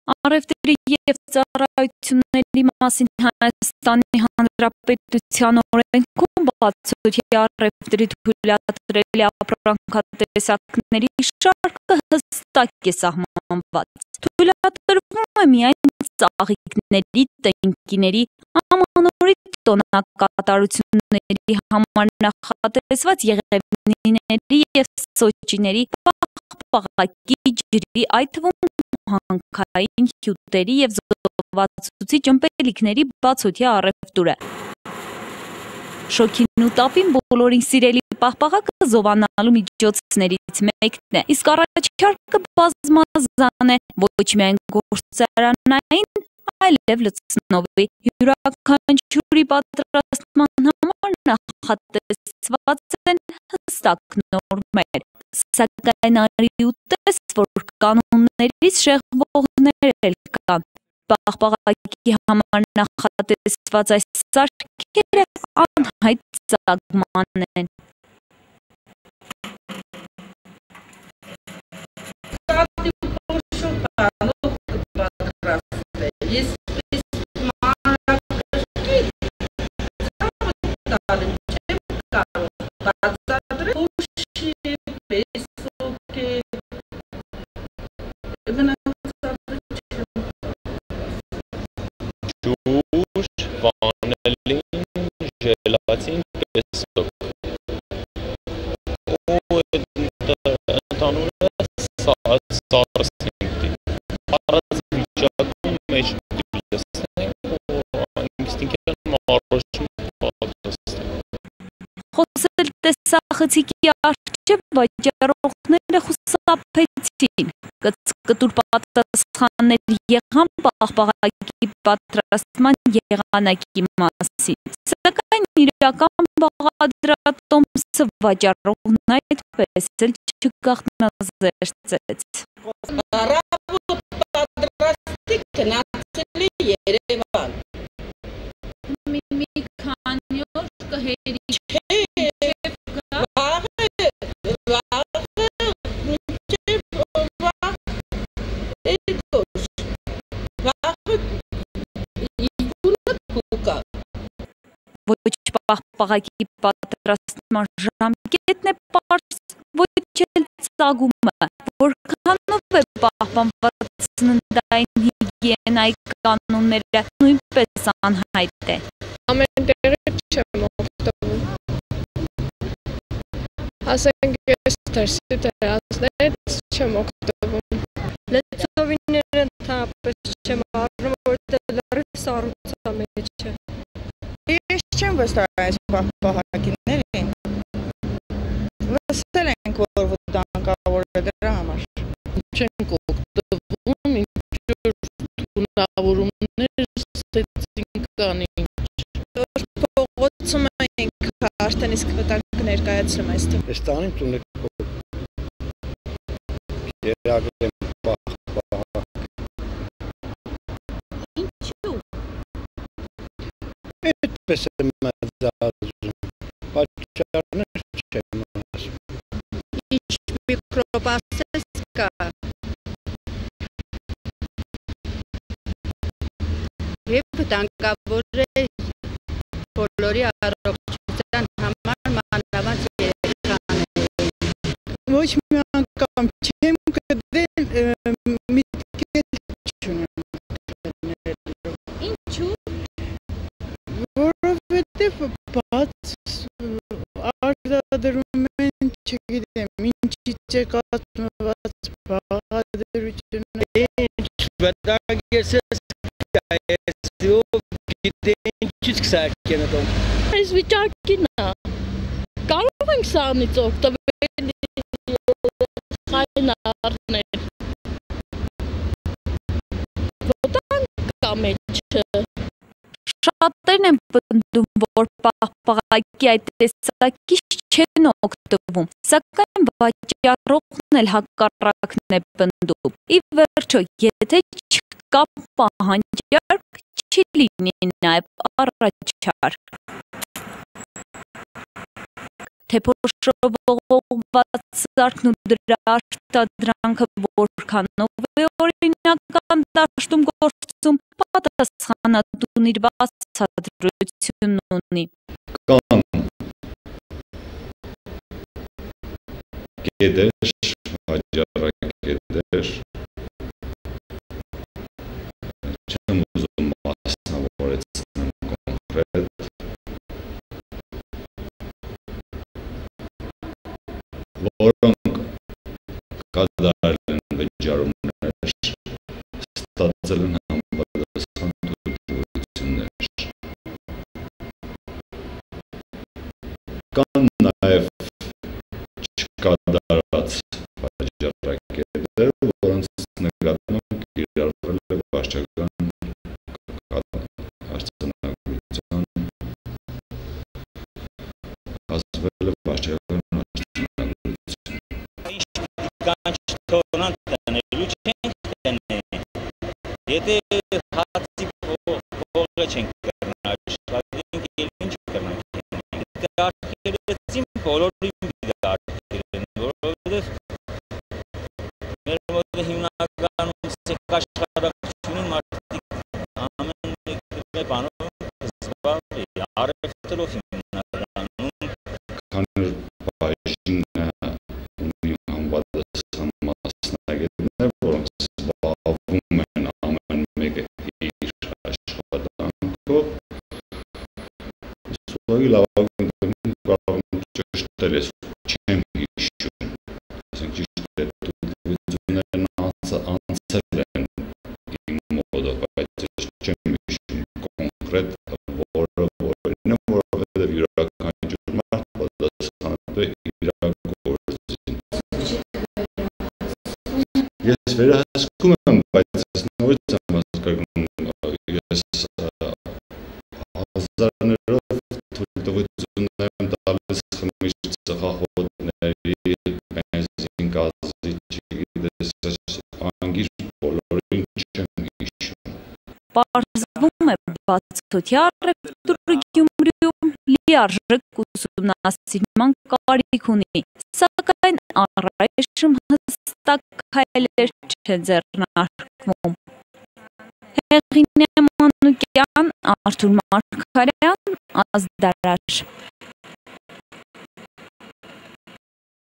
Առևտրի և ծառայությունների մասին Հայաստանի Հանրապետության օրենքում բացօթյա առևտրի թույլատրելի ապրանքատեսակների շարքը հստակ է սահմանված։ Թույլատրվում է միայն ծաղիկների, տնկիների, ամանորի տոնակատարությունների համար նախատեսված եղևնիների և սոճիների, պաղպաղակի, ջրի, այդ թվում հանքային հյութերի և զովացուցիչ ըմպելիքների բացօթյա առևտուրը։ Շոգին ու տապին բոլորին սիրելի պաղպաղակը զովանալու միջոցներից մեկն է, իսկ առաջարկը բազմազան է, ոչ միայն գործարանային, այլև լցնովի։ Յուրաքանչյուրի պատրաստման համար նախատեսված են հստակ նորմեր, սակայն արի ուտես, որ կանոններից շեղվողներ էլ կան։ Պաղպաղակի համար նախատեսված այս սարքերը անհայտ ծագման են։ Желатин песок. Ընդհանուր սարսինգ։ Առած վիճակում մեջ դիպլեսնենք ու ինստինկտն մարոշում պատրաստենք։ Խոսել տեսախցիկի առջև վաճառողները խուսափեցին, կտուր պատասխաններ եղան պաղպաղակի պատրաստման եղանակի մասին, սակայն իրական բաղադրատոմսը վաճառողն այդպես էլ չգաղտնազերծեց։ Պատրաստի գնացել է Երևան։ Մի քանի օր կհերի ոչ պաղպաղակի պատրաստման ժամկետն է պարզ, ոչ էլ ծագումը, որքանով է պահպանված սննդային հիգիենայի կանոնները, նույնպես անհայտ է։ Ամեն տեղը չեմ օգտվում։ Ասենք ես դրսի դրածներից չեմ օգտվում։ Լեցովիները ընդհանրապես չեմ առնում, որտեղ լրիվ սառույցա մեջ է։ Ես չեմ վստահ այս պաղպաղակիներին։ Լսել ենք, որ վտանգավոր է դրա համար։ Չենք օգտվում, ինչ-որ թունավորումներ ստեցին կան ինչ։ Փողոցում ենք արդեն իսկ վտանգ ներկայացնում այստեղ։ Այս տանին տուն է երագել եմ պաղպաղակ։ Ինչու՞։ Այդպես եմ մազազում, պատճառներ չեմ ասում։ Ինչ միկրոպասես կա։ Եվ վտանգավոր է բոլորի առողջության համար մանավանդ երեխաների։ Ոչ մի անգամ չեմ գտել միտքեր չունեմ։ Ինչու՞։ Որովհետև բաց արտադրում են, չգիտեմ, ինչից է կազմված բաղադրությունը։ Ինչ վտանգ ես գիտե ինչից կսարքեն ատում։ Այս վիճակին է, կարող ենք սրանից օգտվել խայն առնել։ Վտանգ կա մեջը։ Շատերն են պնդում, որ պաղպաղակի այդ տեսակից չեն օգտվում, սակայն վաճառողն էլ հակառակն է պնդում։ Ի վերջո, եթե չկա պահանջարկ, չի լինի նաև առաջարկ։ Թե փոշովողված սարքն ու դրա արտադրանքը որքանով է օրինական, դաշտում գործում պատասխանատուն իր բացատրությունն ունի։ Կան կետեր, հաջառակետեր, չեմ ուզում մասնավորեցնել կոնկրետ, որոնք կատարել են վճարումներ, ստացել են համապատասխան թույլտվություններ։ Կան նաև չկատարած վաճառակետեր, որոնց նկատմամբ կիրառվել է վարչական արձանագրություն, հասցվել է վարչական արձանագրություն։ Կանչթորան տնելու չենք տնեն, եթե հացի փողը չենք կրնա, աշխատենք ինչ կրնանք, եթե արկերեցին բոլորին արկերեն, որովհետև մեր մոտ հիմնականում սեք աշխատակցությունին մարդիկ ամեն բանով զբաղվի, առևտրով հիմնականում Քանի բաժինը ունի համապատասխան մասնագետներ, որոնք զբաղվում են ամեն մեկը իր աշխատանքով, սուղի լավագույն կարող եմ ճշտել ես, չեմ հիշում, ասենք ճիշտ է թույլտվություններն անցել են իմ մոդը, բայց ես չեմ հիշում կոնկրետ որը որին է, որովհետև յուրաքանչյուր մարդ պատասխանատու է իր գործին։ Ես վերահսկում եմ, բայց ես նորից եմ հասկանում, ես հազարներով թույլտվություններ եմ տալիս խմիչք, ծխախոտների, բենզին, գազի, չգիտես, անգիր բոլորին չեմ հիշում։ Պարզվում է բացօթյա առևտուրը Գյումրիում լիարժեք ուսումնասիրման կարիք ունի, սակայն առայժմ հստակ քայլեր չեն ձեռնարկվում։ Հեղինե Մանուկյան, Արթուր Մարգարյան, Ազդարար։